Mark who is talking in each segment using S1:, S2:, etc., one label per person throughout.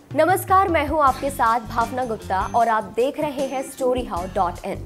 S1: नमस्कार, मैं हूं आपके साथ भावना गुप्ता और आप देख रहे हैं storyhow.in।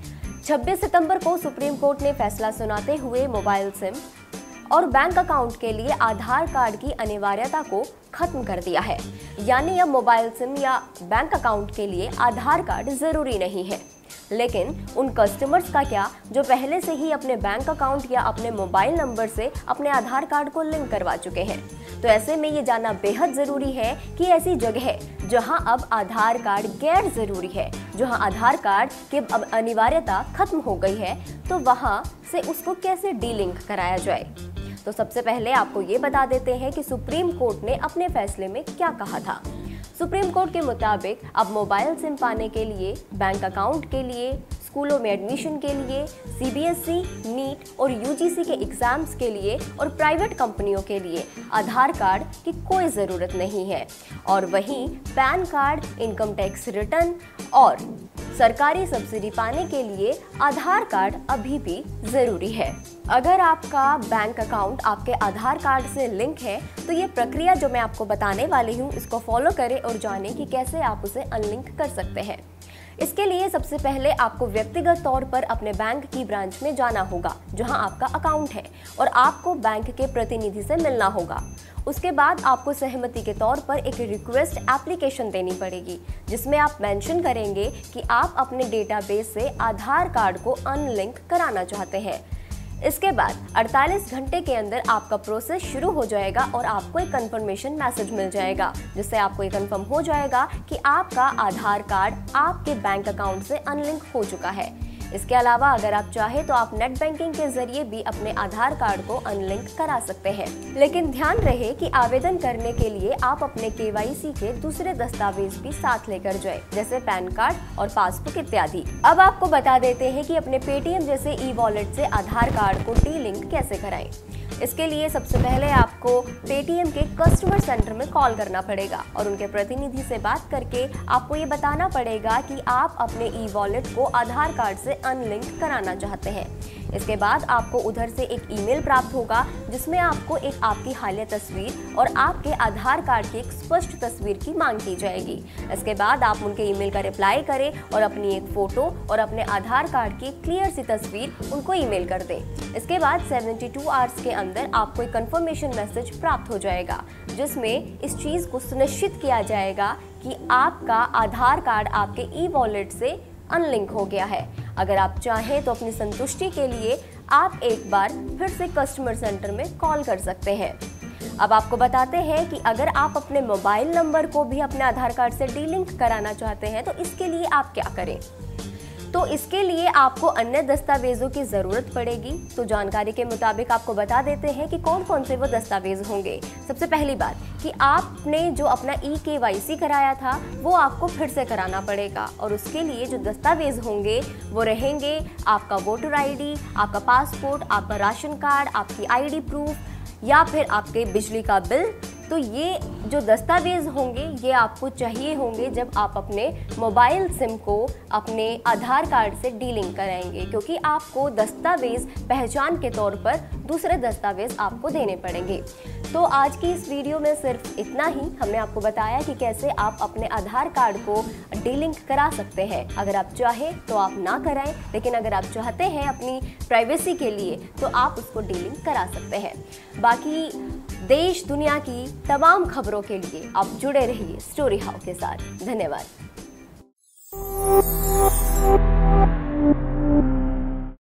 S1: 26 सितंबर को सुप्रीम कोर्ट ने फैसला सुनाते हुए मोबाइल सिम और बैंक अकाउंट के लिए आधार कार्ड की अनिवार्यता को खत्म कर दिया है। यानी अब मोबाइल सिम या बैंक अकाउंट के लिए आधार कार्ड जरूरी नहीं है। लेकिन उन कस्टमर्स का क्या जो पहले से ही अपने बैंक अकाउंट या अपने मोबाइल नंबर से अपने आधार कार्ड को लिंक करवा चुके हैं। तो ऐसे में ये जानना बेहद जरूरी है कि ऐसी जगह जहां अब आधार कार्ड गैर जरूरी है, जहां आधार कार्ड की अब अनिवार्यता खत्म हो गई है, तो वहां से उसको कैसे डीलिंक कराया जाए। तो सबसे पहले आपको ये बता देते हैं कि सुप्रीम कोर्ट ने अपने फैसले में क्या कहा था। सुप्रीम कोर्ट के मुताबिक अब मोबाइल सिम पाने के लिए, बैंक अकाउंट के लिए, स्कूलों में एडमिशन के लिए, सीबीएसई, नीट और यूजीसी के एग्जाम्स के लिए और प्राइवेट कंपनियों के लिए आधार कार्ड की कोई ज़रूरत नहीं है। और वहीं PAN card, income tax return और सरकारी सब्सिडी पाने के लिए आधार कार्ड अभी भी ज़रूरी है। अगर आपका बैंक अकाउंट आपके आधार कार्ड से लिंक है तो ये प्रक्रिया जो मैं आपको बताने वाली हूँ, इसको फॉलो करें और जानें कि कैसे आप उसे अनलिंक कर सकते हैं। इसके लिए सबसे पहले आपको व्यक्तिगत तौर पर अपने बैंक की ब्रांच में जाना होगा जहां आपका अकाउंट है, और आपको बैंक के प्रतिनिधि से मिलना होगा। उसके बाद आपको सहमति के तौर पर एक रिक्वेस्ट एप्लीकेशन देनी पड़ेगी, जिसमें आप मेंशन करेंगे कि आप अपने डेटाबेस से आधार कार्ड को अनलिंक कराना चाहते हैं। इसके बाद 48 घंटे के अंदर आपका प्रोसेस शुरू हो जाएगा और आपको एक कंफर्मेशन मैसेज मिल जाएगा, जिससे आपको ये कंफर्म हो जाएगा कि आपका आधार कार्ड आपके बैंक अकाउंट से अनलिंक हो चुका है। इसके अलावा अगर आप चाहें तो आप नेट बैंकिंग के जरिए भी अपने आधार कार्ड को अनलिंक करा सकते हैं। लेकिन ध्यान रहे कि आवेदन करने के लिए आप अपने केवाईसी के दूसरे दस्तावेज भी साथ लेकर जाएं, जैसे पैन कार्ड और पासबुक इत्यादि। अब आपको बता देते हैं कि अपने पेटीएम जैसे ई वॉलेट से आधार कार्ड को डी-लिंक कैसे कराएं। इसके लिए सबसे पहले आपको पेटीएम के कस्टमर सेंटर में कॉल करना पड़ेगा और उनके प्रतिनिधि से बात करके आपको ये बताना पड़ेगा कि आप अपने ई वॉलेट को आधार कार्ड से अनलिंक कराना चाहते हैं। इसके बाद आपको उधर से एक ईमेल प्राप्त होगा, जिसमें आपको एक आपकी हालिया तस्वीर और आपके आधार कार्ड की एक स्पष्ट तस्वीर की मांग की जाएगी। इसके बाद आप उनके ईमेल का रिप्लाई करें और अपनी एक फोटो और अपने आधार कार्ड की क्लियर सी तस्वीर उनको ईमेल कर दें। इसके बाद 72 आवर्स के अंदर आपको एक कंफर्मेशन मैसेज प्राप्त हो जाएगा, जिसमें इस चीज़ को सुनिश्चित किया जाएगा कि आपका आधार कार्ड आपके ई वॉलेट से अनलिंक हो गया है। अगर आप चाहें तो अपनी संतुष्टि के लिए आप एक बार फिर से कस्टमर सेंटर में कॉल कर सकते हैं। अब आपको बताते हैं कि अगर आप अपने मोबाइल नंबर को भी अपने आधार कार्ड से डी-लिंक कराना चाहते हैं तो इसके लिए आप क्या करें। तो इसके लिए आपको अन्य दस्तावेजों की ज़रूरत पड़ेगी। तो जानकारी के मुताबिक आपको बता देते हैं कि कौन कौन से वो दस्तावेज होंगे। सबसे पहली बात कि आपने जो अपना ई-केवाईसी कराया था वो आपको फिर से कराना पड़ेगा, और उसके लिए जो दस्तावेज होंगे वो रहेंगे आपका वोटर आईडी, आपका पासपोर्ट, आपका राशन कार्ड, आपकी आईडी प्रूफ या फिर आपके बिजली का बिल। तो ये जो दस्तावेज होंगे ये आपको चाहिए होंगे जब आप अपने मोबाइल सिम को अपने आधार कार्ड से डी-लिंक कराएंगे, क्योंकि आपको दस्तावेज पहचान के तौर पर दूसरे दस्तावेज आपको देने पड़ेंगे। तो आज की इस वीडियो में सिर्फ इतना ही। हमने आपको बताया कि कैसे आप अपने आधार कार्ड को डी-लिंक करा सकते हैं। अगर आप चाहें तो आप ना कराएं, लेकिन अगर आप चाहते हैं अपनी प्राइवेसी के लिए तो आप उसको डी-लिंक करा सकते हैं। बाकी देश दुनिया की तमाम खबरों के लिए आप जुड़े रहिए स्टोरी हाउ के साथ। धन्यवाद।